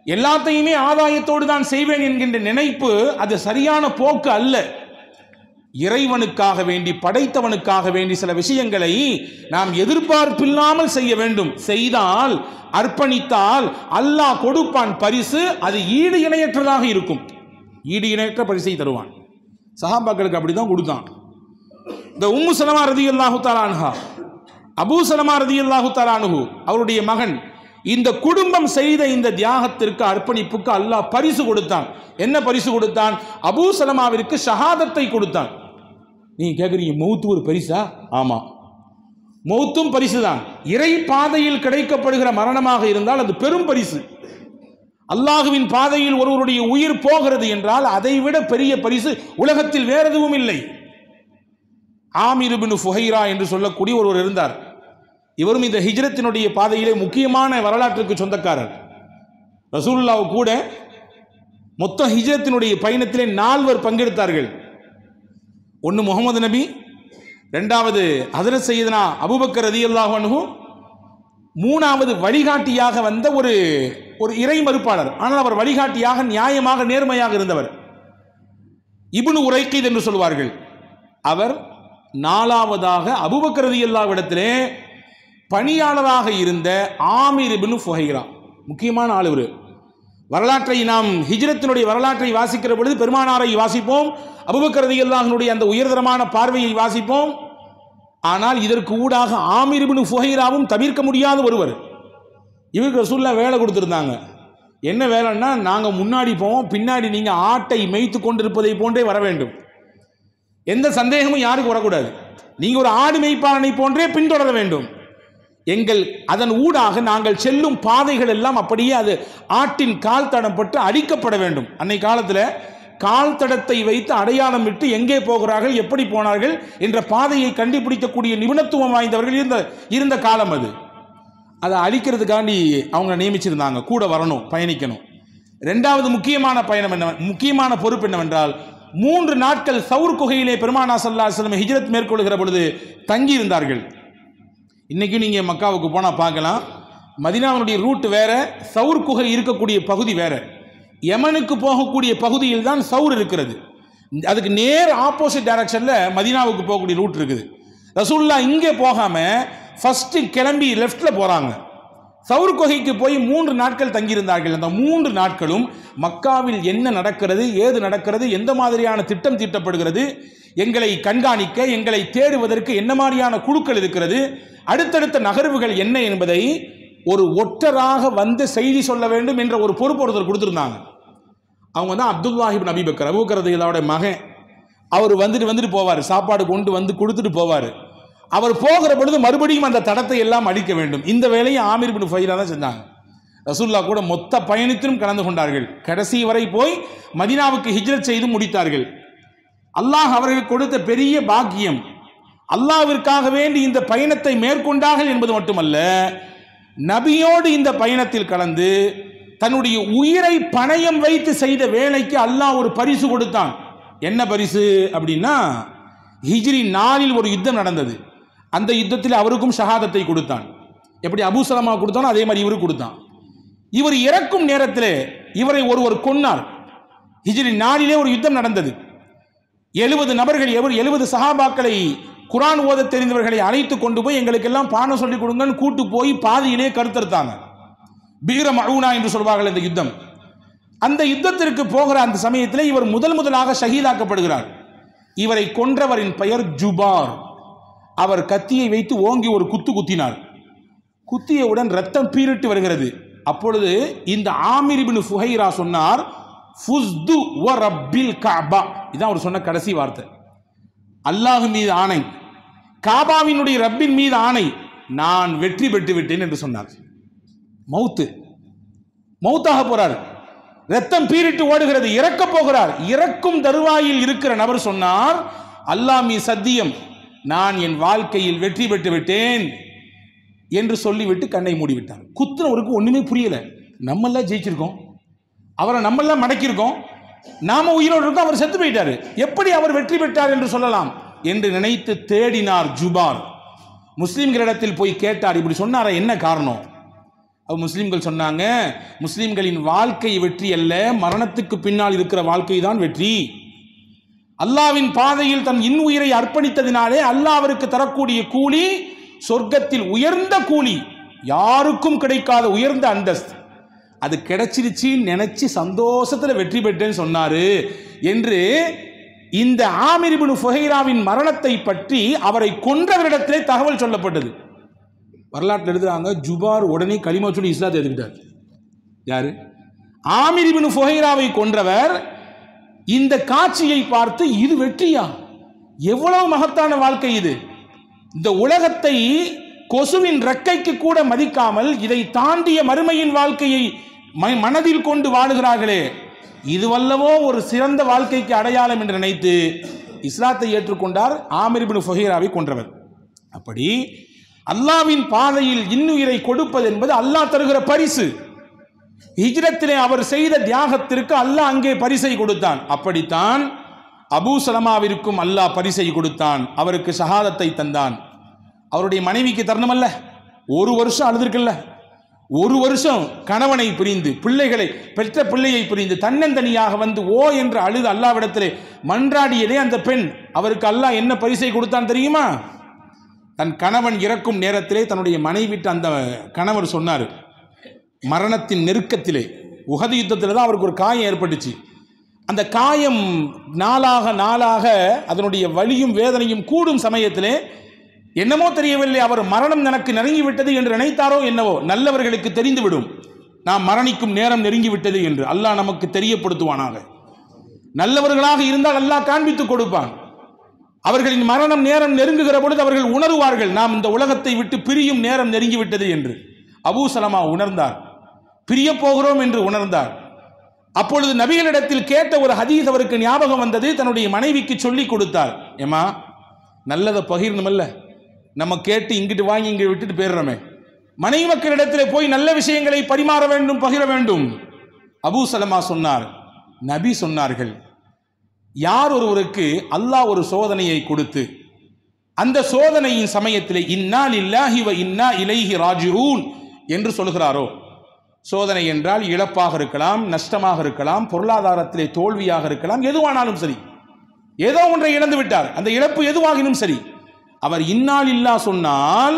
S1: எல்லாத்தையுமே ஆதாயத்தோடு தான் செய்வேன் என்கின்ற நினைப்பு அது சரியான போக்கு அல்ல. இறைவனுக்காக வேண்டி, படைத்தவனுக்காக வேண்டி சில விஷயங்களை நாம் எதிர்பார்ப்பில்லாமல் செய்ய வேண்டும். செய்தால், அர்ப்பணித்தால் அல்லாஹ் கொடுப்பான் பரிசு. அது ஈடு இணையற்றதாக இருக்கும். ஈடு இணையற்ற பரிசை தருவான். சஹாபாக்களுக்கு அப்படிதான் கொடுத்தான். இந்த உம்மு சலமா ரலியல்லாஹு தஆலா அன்ஹா, அபூ சலமா ரலியல்லாஹு தஆலா அன்ஹு அவருடைய மகன், இந்த குடும்பம் செய்த இந்த தியாகத்திற்கு, அர்ப்பணிப்புக்கு அல்லாஹ் பரிசு கொடுத்தான். என்ன பரிசு கொடுத்தான்? அபூ சலமாவிற்கு ஷஹாதத்தை கொடுத்தான். நீங்க கேட்குறீங்க, மௌத்து ஒரு பரிசா? ஆமா, மௌத்தும் பரிசுதான். இறை பாதையில் கிடைக்கப்படுகிற மரணமாக இருந்தால் அது பெரும் பரிசு. அல்லாஹுவின் பாதையில் ஒருவருடைய உயிர் போகிறது என்றால் அதைவிட பெரிய பரிசு உலகத்தில் வேற எதுவும் இல்லை. ஆமிர் இப்னு ஃபுஹைரா என்று சொல்லக்கூடிய ஒருவர் இருந்தார். இவரும் இந்த ஹிஜ்ரத்தினுடைய பாதையிலே முக்கியமான வரலாற்றுக்கு சொந்தக்காரர். ரசூலுல்லாஹ் கூட மொத்த ஹிஜ்ரத்தினுடைய பயணத்திலே நால்வர் பங்கெடுத்தார்கள். ஒன்று முகமது நபி, ரெண்டாவது ஹஜ்ரத் சையதுனா அபூபக்கர் ரலியல்லாஹு அன்ஹு, மூணாவது வழிகாட்டியாக வந்த ஒரு ஒரு இறை மறுப்பாளர், ஆனால் அவர் வழிகாட்டியாக நியாயமாக நேர்மையாக இருந்தவர், இப்னு உரைக்கித் என்று சொல்வார்கள். அவர் நாலாவதாக அபூபக்கர் ரலியல்லாஹு இடத்திலே பணியாளராக இருந்த ஆமிர் இப்னு ஃபுஹைரா, முக்கியமான ஆள் இவர். வரலாற்றை நாம் ஹிஜ்ரத்தினுடைய வரலாற்றை வாசிக்கிற பொழுது பெருமானாரை வாசிப்போம், அபூபக்கர் ரலியல்லாஹுனுடைய அந்த உயர்தரமான பார்வையை வாசிப்போம். ஆனால் இதற்கு ஊடாக ஆமிர் இப்னு ஃபுஹைராவும் தவிர்க்க முடியாத ஒருவர். இவருக்கு ரசூலுல்லாஹ் வேலை கொடுத்துருந்தாங்க. என்ன வேலைன்னா, நாங்கள் முன்னாடி போவோம், பின்னாடி நீங்கள் ஆட்டை மேய்த்து கொண்டிருப்பதை போன்றே வர வேண்டும். எந்த சந்தேகமும் யாருக்கு வரக்கூடாது. நீங்கள் ஒரு ஆடு மேய்ப்பாளனை போன்றே பின்தொடர வேண்டும். எங்கள் அதன் ஊடாக நாங்கள் செல்லும் பாதைகள் எல்லாம் அப்படியே அது ஆட்டின் கால் தடம் பட்டு அடிக்கப்பட வேண்டும். அன்னை காலத்தில் கால் தடத்தை வைத்து அடையாளம் விட்டு எங்கே போகிறார்கள், எப்படி போனார்கள் என்ற பாதையை கண்டுபிடிக்கக்கூடிய நிபுணத்துவம் வாய்ந்தவர்கள் இருந்த இருந்த காலம் அது. அதை அழிக்கிறதுக்காண்டி அவங்க நியமிச்சிருந்தாங்க, கூட வரணும், பயணிக்கணும். ரெண்டாவது முக்கியமான பயணம் என்ன, முக்கியமான பொறுப்பு என்னவென்றால், மூன்று நாட்கள் சவுர் குகையிலே பெருமானா ஸல்லல்லாஹு அலைஹி வஸல்லம் ஹிஜ்ரத் மேற்கொள்கிற பொழுது தங்கி இருந்தார்கள். இன்னைக்கு நீங்க மக்காவுக்கு போனா பார்க்கலாம், மதீனாவுடைய ரூட் வேற, சவுர் குகை இருக்கக்கூடிய பகுதி வேற. யமனுக்கு போகக்கூடிய பகுதியில் தான் சவுர் இருக்கிறது. அதுக்கு நேர் ஆப்போசிட் டைரக்ஷன்ல மதீனாவுக்கு போகக்கூடிய ரூட் இருக்குது. ரசூலுல்லாஹ் இங்கே போகாம ஃபர்ஸ்ட் கிளம்பி லெஃப்ட்ல போறாங்க. சவுர் குகைக்கு போய் மூன்று நாட்கள் தங்கியிருந்தார்கள். அந்த மூன்று நாட்களும் மக்காவில் என்ன நடக்கிறது, ஏது நடக்கிறது, எந்த மாதிரியான திட்டம் தீட்டப்படுகிறது, எங்களை கண்காணிக்க, எங்களை தேடுவதற்கு என்ன மாதிரியான குழுக்கள் இருக்கிறது, அடுத்தடுத்த நகர்வுகள் என்ன என்பதை ஒரு ஒற்றராக வந்து செய்தி சொல்ல வேண்டும் என்ற ஒரு பொறுப்பு ஒருத்தர் கொடுத்திருந்தாங்க. அவங்க தான் Abdullah ibn Abi Bakr, Abu Bakr ரலியல்லாஹு மகன். அவர் வந்துட்டு வந்துட்டு போவார், சாப்பாடு கொண்டு வந்து கொடுத்துட்டு போவார். அவர் போகிற பொழுது மறுபடியும் அந்த தடத்தை எல்லாம் அடிக்க வேண்டும். இந்த வேலையை ஆமிர் இப்னு ஃபுஹைரா தான் செஞ்சாங்க. ரசூலுல்லாஹ் கூட மொத்த பயணத்திலும் கலந்து கொண்டார்கள். கடைசி வரை போய் மதீனாவுக்கு ஹிஜ்ரத் செய்து முடித்தார்கள். அல்லாஹ் அவர்களுக்கு கொடுத்த பெரிய பாக்கியம், அல்லாஹ்விற்காக வேண்டி இந்த பயணத்தை மேற்கொண்டார்கள் என்பது மட்டுமல்ல, நபியோடு இந்த பயணத்தில் கலந்து தன்னுடைய உயிரை பணயம் வைத்து செய்த வேலைக்கு அல்லாஹ் ஒரு பரிசு கொடுத்தான். என்ன பரிசு அப்படின்னா, ஹிஜ்ரி நாலில் ஒரு யுத்தம் நடந்தது. அந்த யுத்தத்தில் அவருக்கும் ஷஹாதத்தை கொடுத்தான். எப்படி அபூ சலமா கொடுத்தானோ அதே மாதிரி இவருக்கு கொடுத்தான். இவர் இறக்கும் நேரத்தில் இவரை ஒருவர் கொன்னார். ஹிஜ்ரி நாலிலே ஒரு யுத்தம் நடந்தது. எழுபது நபர்கள், எவர் எழுபது சஹாபாக்களை, குரான் ஓத தெரிந்தவர்களை அழைத்து கொண்டு போய் எங்களுக்கெல்லாம் பாடம் சொல்லிக் கொடுங்கன்னு கூட்டு போய் பாதியிலே கருத்தறுத்தாங்க. பீர மஊனா என்று சொல்வார்கள் இந்த யுத்தம். அந்த யுத்தத்திற்கு போகிற அந்த சமயத்தில் இவர் முதல் முதலாக ஷஹீதாக்கப்படுகிறார். இவரை கொன்றவரின் பெயர் ஜுபார். அவர் கத்தியை வைத்து ஓங்கி ஒரு குத்து குத்தினார். குத்தியவுடன் ரத்தம் பீரிட்டு வருகிறது. அப்பொழுது இந்த ஆமிர் இப்னு ஃபுஹைரா சொன்னார், ஃபுஸ்து வ ரப்பில் கஅபா. இதான் அவர் சொன்ன கடைசி வார்த்தை. அல்லாஹ் மீது ஆணை, காபாவினுடைய ரப்பின் மீது ஆணை, நான் வெற்றி பெற்று விட்டேன் என்று சொன்னார். மௌத்து, மௌத்தாக போறார், ரத்தம் பீரிட்டு ஓடுகிறது, இறக்க போகிறார். இறக்கும் தருவாயில் இருக்கிற நபர் சொன்னார், அல்லாஹ் மீது சத்தியம், நான் என் வாழ்க்கையில் வெற்றி பெற்று விட்டேன் என்று சொல்லிவிட்டு கண்ணை மூடிவிட்டார். குத்துனவருக்கு ஒண்ணுமே புரியல. நம்மெல்லாம் ஜெயிச்சிருக்கோம், அவரை நம்மெல்லாம் மடக்கியிருக்கோம், நாம உயிரோடு இருக்கோம், அவர் செத்து போயிட்டாரு, எப்படி அவர் வெற்றி பெற்றார் என்று சொல்லலாம் என்று நினைத்து தேடினார் ஜுபார். முஸ்லிம்களிடத்தில் போய் கேட்டார், இப்படி சொன்னார, என்ன காரணம்? முஸ்லிம்கள் சொன்னாங்க, முஸ்லிம்களின் வாழ்க்கை வெற்றி அல்ல, மரணத்துக்கு பின்னால் இருக்கிற வாழ்க்கை தான் வெற்றி. அல்லாவின் பாதையில் தன் இன்னுயிரை அர்ப்பணித்ததினாலே அல்லாஹ் அவருக்கு தரக்கூடிய கூலி சொர்க்கத்தில் உயர்ந்த கூலி, யாருக்கும் கிடைக்காத உயர்ந்த அந்தஸ்து. அது கிடைச்சிருச்சு நினைச்சு சந்தோஷத்துல வெற்றி பெற்றேன்னு சொன்னாரு என்று இந்த ஆமிர் இப்னு ஃபுஹைராவின் மரணத்தை பற்றி அவரை கொன்றவரிடத்திலே தகவல் சொல்லப்பட்டது. வரலாற்றில் எழுதுறாங்க, ஜுபார் உடனே கலிமா சொல்லி இஸ்லாத்தை ஏற்றுக்கிட்டார். யாரு? ஆமிர் இப்னு ஃபுஹைராவை கொன்றவர் இந்த காட்சியை பார்த்து இது வெற்றியா, எவ்வளவு மகத்தான வாழ்க்கை இது, இந்த உலகத்தை கொசுவின் ரெக்கைக்கு கூட மதிக்காமல் இதை தாண்டிய மறுமையின் வாழ்க்கையை மனதில் கொண்டு வாழுகிறார்களே, இதுவல்லவோ ஒரு சிறந்த வாழ்க்கைக்கு அடையாளம் என்று நினைத்து இஸ்லாத்தை ஏற்றுக்கொண்டார் ஆமிர் இப்னு ஃபுஹைராவை கொன்றவர். அப்படி அல்லாவின் பாதையில் இன்னுயிரை கொடுப்பது என்பது அல்லாஹ் தருகிற பரிசு. ஹிஜ்ரத்திலே அவர் செய்த தியாகத்திற்கு அல்லாஹ் அங்கே பரிசை கொடுத்தான். அப்படித்தான் அபூ சலமாவிற்கும் அல்லாஹ் பரிசை கொடுத்தான், அவருக்கு ஷஹாதத்தை தந்தான். அவருடைய மனைவிக்கு தரணுமல்ல, ஒரு வருஷம் அழுதுருக்குல்ல, ஒரு வருஷம் கணவனை பிரிந்து பிள்ளைகளை பெற்ற பிள்ளையை பிரிந்து தன்னந்தனியாக வந்து ஓ என்று அழுது அல்லாவிடத்திலே மன்றாடியதே அந்த பெண். அவருக்கு அல்லாஹ் என்ன பரிசை கொடுத்தான் தெரியுமா? தன் கணவன் இறக்கும் நேரத்திலே தன்னுடைய மனைவிட்டு அந்த கணவர் சொன்னார், மரணத்தின் நெருக்கத்திலே உஹது யுத்தத்தில் தான் அவருக்கு ஒரு காயம் ஏற்பட்டுச்சு. அந்த காயம் நாளாக நாளாக அதனுடைய வலியும் வேதனையும் கூடும் சமயத்திலே என்னமோ தெரியவில்லை, அவர் மரணம் எனக்கு நெருங்கிவிட்டது என்று நினைத்தாரோ என்னவோ, நல்லவர்களுக்கு தெரிந்துவிடும் நாம் மரணிக்கும் நேரம் நெருங்கிவிட்டது என்று. அல்லாஹ் நமக்கு தெரியப்படுத்துவானாக. நல்லவர்களாக இருந்தால் அல்லாஹ் காண்பித்து கொடுப்பான். அவர்களின் மரணம் நேரம் நெருங்குகிற பொழுது அவர்கள் உணர்வார்கள், நாம் இந்த உலகத்தை விட்டு பிரியும் நேரம் நெருங்கிவிட்டது என்று. அபூ சலமா உணர்ந்தார், பிரிய போகிறோம் என்று உணர்ந்தார். அப்பொழுது நபிகளிடத்தில் கேட்ட ஒரு ஹதீஸ் அவருக்கு ஞாபகம் வந்தது. தன்னுடைய மனைவிக்கு சொல்லி கொடுத்தார், ஏமா நல்லதை பகிரணுமல்ல, நம்ம கேட்டு இங்கிட்டு வாங்கி இங்கே விட்டுட்டு போயிடுறோமே, மனைவி மக்களிடத்தில் போய் நல்ல விஷயங்களை பரிமாற வேண்டும், பகிர வேண்டும். அபூ சலமா சொன்னார், நபி சொன்னார்கள், யார் ஒருவருக்கு அல்லாஹ் ஒரு சோதனையை கொடுத்து அந்த சோதனையின் சமயத்தில் இன்னா லில்லாஹி வ இன்னா இலைஹி ராஜிஊன் என்று சொல்கிறாரோ, சோதனை என்றால் இழப்பாக இருக்கலாம், நஷ்டமாக இருக்கலாம், பொருளாதாரத்திலே தோல்வியாக இருக்கலாம், எதுவானாலும் சரி, ஏதோ ஒன்றை இழந்து விட்டார், அந்த இழப்பு எதுவாகினும் சரி, அவர் இன்னால் இல்லா சொன்னால்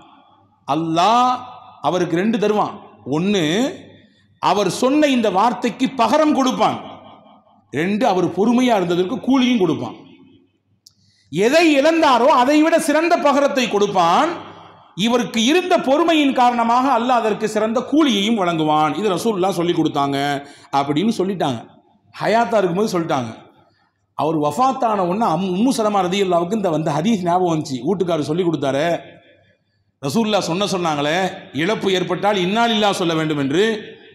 S1: அல்லாஹ் அவருக்கு ரெண்டு தருவான். ஒன்று, அவர் சொன்ன இந்த வார்த்தைக்கு பகரம் கொடுப்பான். ரெண்டு, அவர் பொறுமையா இருந்ததற்கு கூலியும் கொடுப்பான். எதை இழந்தாரோ அதை விட சிறந்த பகரத்தை கொடுப்பான். இவருக்கு இருந்த பொறுமையின் காரணமாக அல்லாஹ் அதற்கு சிறந்த கூலியையும் வழங்குவான். இது ரசூலுல்லாஹ் சொல்லி கொடுத்தாங்க அப்படின்னு சொல்லிட்டாங்க. ஹயாத்தா இருக்கும்போது சொல்லிட்டாங்க. அவர் வஃபாத்தான ஒன்று அம் உம்மு சலமா ரதியல்லாஹுக்கு இந்த வந்து ஹதீஸ் ஞாபகம் வந்துச்சு. வீட்டுக்காரர் சொல்லி கொடுத்தாரு, ரசூலுல்லாஹ் சொன்ன சொன்னாங்களே, இழப்பு ஏற்பட்டால் இன்னாலில்லா சொல்ல வேண்டும் என்று.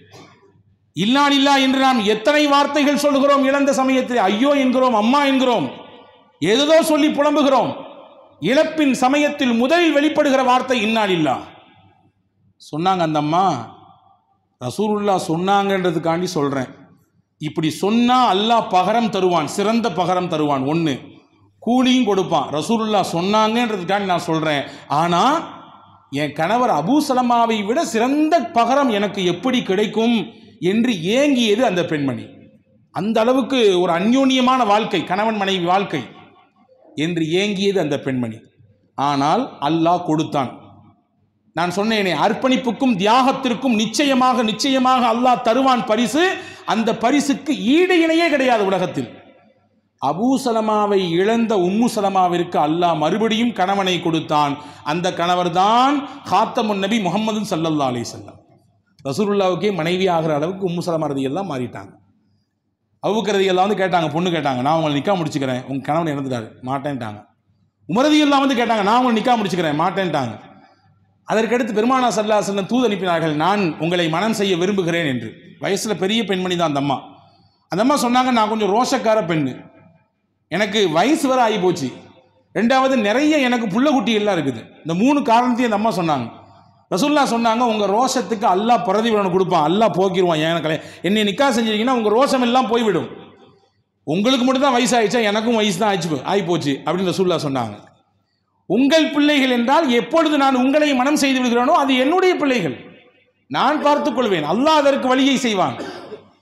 S1: இன்னாலில்லா என்று நாம் எத்தனை வார்த்தைகள் சொல்கிறோம் இழந்த சமயத்தில், ஐயோ என்கிறோம், அம்மா என்கிறோம், ஏதோ சொல்லி புலம்புகிறோம். இழப்பின் சமயத்தில் முதலில் வெளிப்படுகிற வார்த்தை இன்னாலில்லா. சொன்னாங்க அந்த அம்மா, ரசூலுல்லாஹ் சொன்னாங்கன்றதுக்காண்டி சொல்றேன், இப்படி சொன்னா அல்லாஹ் பகரம் தருவான், சிறந்த பகரம் தருவான். ஒன்று, கூலியும் கொடுப்பான். ரசூலுல்லாஹ் சொன்னாங்கன்றதுக்காண்டி நான் சொல்றேன், ஆனா என் கணவர் அபூ சலமாவை விட சிறந்த பகரம் எனக்கு எப்படி கிடைக்கும் என்று ஏங்கியது அந்த பெண்மணி. அந்த அளவுக்கு ஒரு அந்யோன்யமான வாழ்க்கை, கணவன் மனைவி வாழ்க்கை என்று ஏங்கியது அந்த பெண்மணி. ஆனால் அல்லாஹ் கொடுத்தான். நான் சொன்னேனே, அர்ப்பணிப்புக்கும் தியாகத்திற்கும் நிச்சயமாக நிச்சயமாக அல்லாஹ் தருவான் பரிசு. அந்த பரிசுக்கு ஈடு இணையே கிடையாது உலகத்தில். அபூ சலமாவை இழந்த உம்மு சலமாவிற்கு அல்லாஹ் மறுபடியும் கணவனை கொடுத்தான். அந்த கணவர் தான் காத்தமுன் நபி முஹம்மது ஸல்லல்லாஹு அலைஹி வஸல்லம். ரசூலுல்லாஹ்வுக்கே மனைவி ஆகிற அளவுக்கு உம்மு சலமா ரதியல்லாஹு மாறிட்டாங்க. அபூபக்கர் ரதியல்லாஹு வந்து கேட்டாங்க, பொண்ணு கேட்டாங்க, நான் உங்களை நிக்கா முடிச்சுக்கிறேன், உங்க கணவன் இறந்துட்டாரு, மாட்டேன்ட்டாங்க. உமர் ரதியல்லாஹு வந்து கேட்டாங்க, நான் உங்களை நிக்கா முடிச்சுக்கிறேன், மாட்டேன்ட்டாங்க. அதற்கடுத்து பெருமானா ஸல்லல்லாஹு அலைஹி வஸல்லம் தூது அனுப்பினார்கள், நான் உங்களை மனம் செய்ய விரும்புகிறேன் என்று. வயசுல பெரிய பெண்மணி தான் அந்த அம்மா. அந்த அம்மா சொன்னாங்க, நான் கொஞ்சம் ரோஷக்கார பெண்ணு, எனக்கு வயசு வர ஆகி போச்சு, ரெண்டாவது நிறைய எனக்கு புள்ள குட்டி எல்லாம் இருக்குது. இந்த மூணு காரணத்தையும் அந்த அம்மா சொன்னாங்க. ரசூலுல்லாஹ் சொன்னாங்க, உங்க ரோஷத்துக்கு அல்லாஹ் பிரதிபலனை கொடுப்பான், அல்லாஹ் போக்கிடுவான். எனக்கு என்னை நிக்கா செஞ்சிருக்கீங்கன்னா உங்க ரோஷம் எல்லாம் போய்விடும். உங்களுக்கு மட்டும் தான் வயசு ஆயிடுச்சா, எனக்கும் வயசு தான் ஆயிடுச்சு ஆகி போச்சு அப்படின்னு ரசூலுல்லாஹ் சொன்னாங்க. உங்கள் பிள்ளைகள் என்றால் எப்பொழுது நான் உங்களை மனம் செய்து விடுகிறேனோ அது என்னுடைய பிள்ளைகள், நான் பார்த்துக் கொள்வேன், அல்லாஹ் அதற்கு வழியை செய்வான்.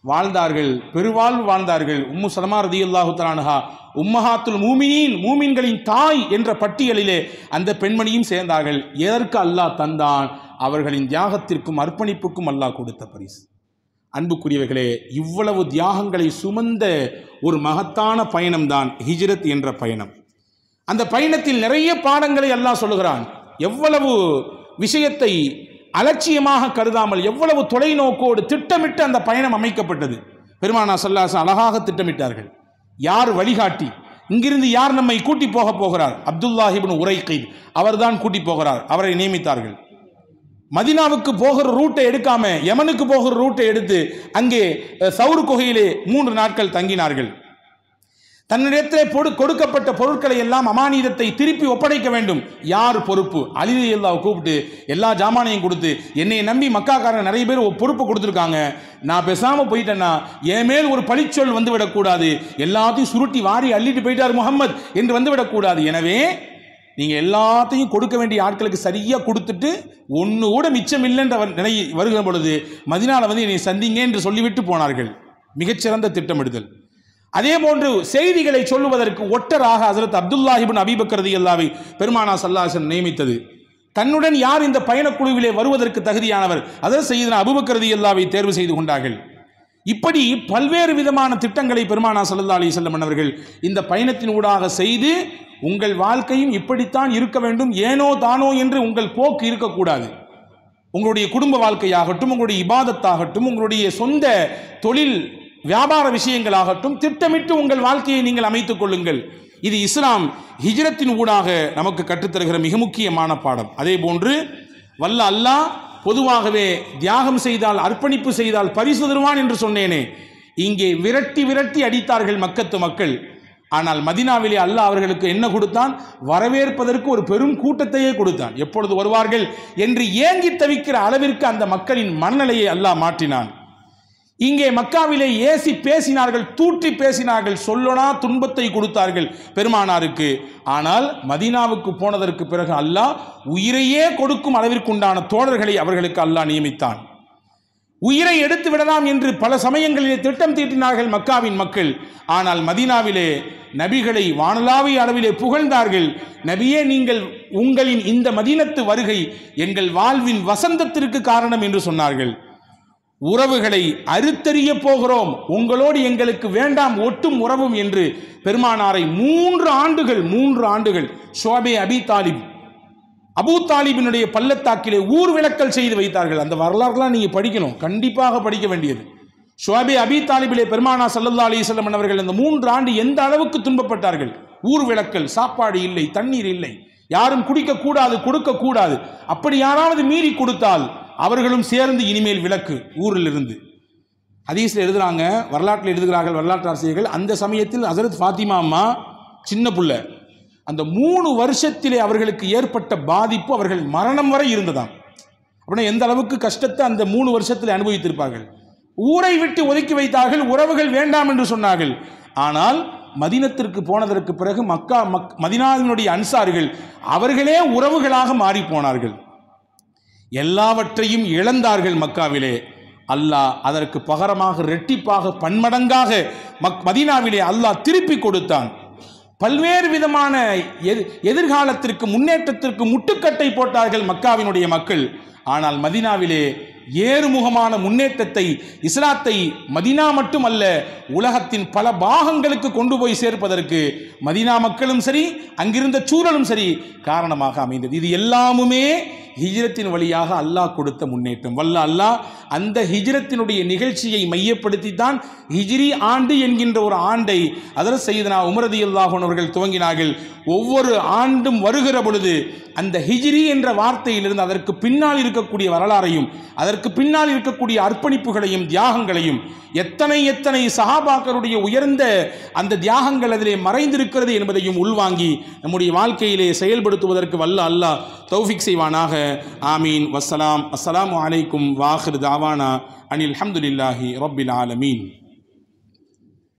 S1: வாழ்ந்தார்கள், பெருவாழ்வு வாழ்ந்தார்கள். உம்மு சலமா ரலியல்லாஹு தஆலா அன்ஹா உம்மஹாத்துல் மூமினீன், மூமின்களின் தாய் என்ற பட்டியலிலே அந்த பெண்மணியும் சேர்ந்தார்கள். எதற்கு அல்லாஹ் தந்தான்? அவர்களின் தியாகத்திற்கும் அர்ப்பணிப்புக்கும் அல்லாஹ் கொடுத்த பரிசு. அன்புக்குரியவர்களே, இவ்வளவு தியாகங்களை சுமந்த ஒரு மகத்தான பயணம்தான் ஹிஜ்ரத் என்ற பயணம். அந்த பயணத்தில் நிறைய பாடங்களை அல்லாஹ் சொல்லுகிறான். எவ்வளவு விஷயத்தை அலட்சியமாக கருதாமல் எவ்வளவு தொலைநோக்கோடு திட்டமிட்டு அந்த பயணம் அமைக்கப்பட்டது. பெருமானார் ஸல்லல்லாஹு அலைஹி வஸல்லம் அழகாக திட்டமிட்டார்கள். யார் வழிகாட்டி, இங்கிருந்து யார் நம்மை கூட்டி போக போகிறார்? அப்துல்லாஹ் இப்னு உரைகைத் அவர்தான் கூட்டி போகிறார். அவரை நியமித்தார்கள். மதீனாவுக்கு போகிற ரூட்டை எடுக்காம யமனுக்கு போகிற ரூட்டை எடுத்து அங்கே சௌர் குகையிலே மூன்று நாட்கள் தங்கினார்கள். தன்னிடத்திலே பொடு கொடுக்கப்பட்ட பொருட்களை எல்லாம் அமானிதத்தை திருப்பி ஒப்படைக்க வேண்டும். யார் பொறுப்பு? அலி ரலியல்லாஹு கூப்பிட்டு எல்லா ஜாமானையும் கொடுத்து, என்னை நம்பி மக்காக்காரங்க நிறைய பேர் பொறுப்பு கொடுத்துருக்காங்க, நான் பேசாமல் போயிட்டேன்னா என் மேல் ஒரு பழிச்சொல் வந்து விடக்கூடாது, எல்லாத்தையும் சுருட்டி வாரி அள்ளிட்டு போயிட்டார் முகம்மது என்று வந்து விடக்கூடாது. எனவே நீங்கள் எல்லாத்தையும் கொடுக்க வேண்டிய ஆட்களுக்கு சரியாக கொடுத்துட்டு ஒன்று கூட மிச்சம் இல்லைன்ற நிலை வருகிற பொழுது மதீனாவில் வந்து என்னை சந்திங்க என்று சொல்லிவிட்டு போனார்கள். மிகச்சிறந்த திட்டமிடுதல். அதே போன்று செய்திகளை சொல்லுவதற்கு ஒட்டராக ஹஸரத் அப்துல்லாஹ் இப்னு அபீ பக்கர் ரலியல்லாஹு பெருமானார் ஸல்லல்லாஹு அலைஹி வஸல்லம் நியமித்தது. தன்னுடன் யார் இந்த பயணக்குழுவிலே வருவதற்கு தகுதியானவர்? ஹஸரத் சய்யிதுனா அபூபக்கர் ரலியல்லாஹு தேர்வு செய்து கொண்டார்கள். இப்படி பல்வேறு விதமான திட்டங்களை பெருமானார் ஸல்லல்லாஹு அலைஹி வஸல்லம் அவர்கள் இந்த பயணத்தின் ஊடாக செய்து, உங்கள் வாழ்க்கையும் இப்படித்தான் இருக்க வேண்டும், ஏனோ தானோ என்று உங்கள் போக்கு இருக்கக்கூடாது. உங்களுடைய குடும்ப வாழ்க்கையாகட்டும், உங்களுடைய இபாதத்தாகட்டும், உங்களுடைய சொந்த தொழில் வியாபார விஷயங்களாகட்டும் திட்டமிட்டு உங்கள் வாழ்க்கையை நீங்கள் அமைத்துக் கொள்ளுங்கள். இது இஸ்லாம் ஹிஜ்ரத்தின் ஊடாக நமக்கு கற்றுத்தருகிற மிக முக்கியமான பாடம். அதே போன்று வல்ல அல்லாஹ் பொதுவாகவே தியாகம் செய்தால், அர்ப்பணிப்பு செய்தால் பரிசு தருவான் என்று சொன்னேனே, இங்கே விரட்டி விரட்டி அடித்தார்கள் மக்கத்து மக்கள். ஆனால் மதீனாவிலே அல்லாஹ் அவர்களுக்கு என்ன கொடுத்தான்? வரவேற்பதற்கு ஒரு பெரும் கூட்டத்தையே கொடுத்தான். எப்பொழுது வருவார்கள் என்று ஏங்கி தவிக்கிற அளவிற்கு அந்த மக்களின் மனநிலையை அல்லாஹ் மாற்றினான். இங்கே மக்காவிலே ஏசி பேசினார்கள், தூற்றி பேசினார்கள், சொல்லனா துன்பத்தை கொடுத்தார்கள் பெருமானாருக்கு. ஆனால் மதீனாவுக்கு போனதற்கு பிறகு அல்லாஹ் உயிரையே கொடுக்கும் அளவிற்குண்டான தோழர்களை அவர்களுக்கு அல்லாஹ் நியமித்தான். உயிரை எடுத்து விடலாம் என்று பல சமயங்களிலே திட்டம் தீட்டினார்கள் மக்காவின் மக்கள். ஆனால் மதீனாவிலே நபிகளை வானளாவிய அளவிலே புகழ்ந்தார்கள். நபியே, நீங்கள் உங்களின் இந்த மதீனத்து வருகை எங்கள் வாழ்வின் வசந்தத்திற்கு காரணம் என்று சொன்னார்கள். உறவுகளை அறுத்தறிய போகிறோம், உங்களோடு எங்களுக்கு வேண்டாம் ஒட்டும் உறவும் என்று பெருமானாரை மூன்று ஆண்டுகள் மூன்று ஆண்டுகள் ஷுஅபே அபி தாலிப் அபூ தாலிபினுடைய பள்ளத்தாக்கிலே ஊர் விளக்கல் செய்து வைத்தார்கள். அந்த வரலாறுலாம் நீங்கள் படிக்கணும், கண்டிப்பாக படிக்க வேண்டியது. ஷுஅபே அபி தாலிபிலே பெருமானார் ஸல்லல்லாஹு அலைஹி வஸல்லம் அவர்கள் அந்த மூன்று ஆண்டு எந்த அளவுக்கு துன்பப்பட்டார்கள். ஊர் விளக்கல், சாப்பாடு இல்லை, தண்ணீர் இல்லை, யாரும் குடிக்க கூடாது, கொடுக்க கூடாது. அப்படி யாராவது மீறி கொடுத்தால் அவர்களும் சேர்ந்து இனிமேல் விலக்கு ஊரில் இருந்து. ஹதீஸில் எழுதுகிறாங்க, வரலாற்றில் எழுதுகிறார்கள் வரலாற்று ஆசிரியர்கள், அந்த சமயத்தில் ஹஸரத் ஃபாத்திமா அம்மா சின்ன புள்ள, அந்த மூணு வருஷத்திலே அவர்களுக்கு ஏற்பட்ட பாதிப்பு அவர்கள் மரணம் வரை இருந்ததாம். அப்படின்னா எந்த அளவுக்கு கஷ்டத்தை அந்த மூணு வருஷத்தில் அனுபவித்திருப்பார்கள். ஊரை விட்டு ஒதுக்கி வைத்தார்கள், உறவுகள் வேண்டாம் என்று சொன்னார்கள். ஆனால் மதீனத்திற்கு போனதற்கு பிறகு மக்கா மக் மதீனாவினுடைய அன்சார்கள் அவர்களே உறவுகளாக மாறி போனார்கள். எல்லாவற்றையும் இழந்தார்கள் மக்காவிலே. அல்லாஹ் அதற்கு பகரமாக இரட்டிப்பாக பன்மடங்காக மக் மதீனாவிலே அல்லாஹ் திருப்பி கொடுத்தான். பல்வேறு விதமான எதிர்காலத்திற்கு முன்னேற்றத்திற்கு முட்டுக்கட்டை போட்டார்கள் மக்காவினுடைய மக்கள். ஆனால் மதீனாவிலே ஏறுமுகமான முன்னேற்றத்தை, இஸ்லாத்தை மதீனா மட்டுமல்ல உலகத்தின் பல பாகங்களுக்கு கொண்டு போய் சேர்ப்பதற்கு மதீனா மக்களும் சரி, அங்கிருந்த சூழலும் சரி காரணமாக அமைந்தது. இது எல்லாமுமே ஹிஜ்ரத்தின் வழியாக அல்லாஹ் கொடுத்த முன்னேற்றம். வல்ல அல்லாஹ் அந்த ஹிஜ்ரத்தினுடைய நிகழ்ச்சியை மையப்படுத்தித்தான் ஹிஜ்ரி ஆண்டு என்கின்ற ஒரு ஆண்டை ஹதரத் சய்யிதுனா உமர் ரலியல்லாஹு அன்ஹு அவர்கள் துவங்கினார்கள். ஒவ்வொரு ஆண்டும் வருகிற பொழுது அந்த ஹிஜ்ரி என்ற வார்த்தையிலிருந்து அதற்கு பின்னால் இருக்கக்கூடிய வரலாறையும், அதற்கு பின்னால் இருக்கக்கூடிய அர்ப்பணிப்புகளையும் தியாகங்களையும், எத்தனை எத்தனை சஹாபாக்களுடைய உயர்ந்த அந்த தியாகங்கள் அதிலே மறைந்திருக்கிறது என்பதையும் உள்வாங்கி நம்முடைய வாழ்க்கையிலே செயல்படுத்துவதற்கு வல்ல அல்லாஹ் தௌஃபீக் செய்வானாக. ஆமீன். வஸ்ஸலாம். அஸ்ஸலாமு அலைக்கும் வாஹிர் தாவானா அனில் ஹம்துலில்லாஹி ரப்பில் ஆலமீன்.